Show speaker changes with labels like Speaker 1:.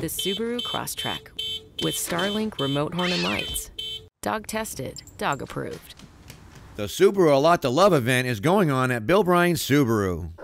Speaker 1: the Subaru Crosstrek with Starlink remote horn and lights. Dog tested, dog approved.
Speaker 2: The Subaru A Lot to Love event is going on at Bryan Subaru.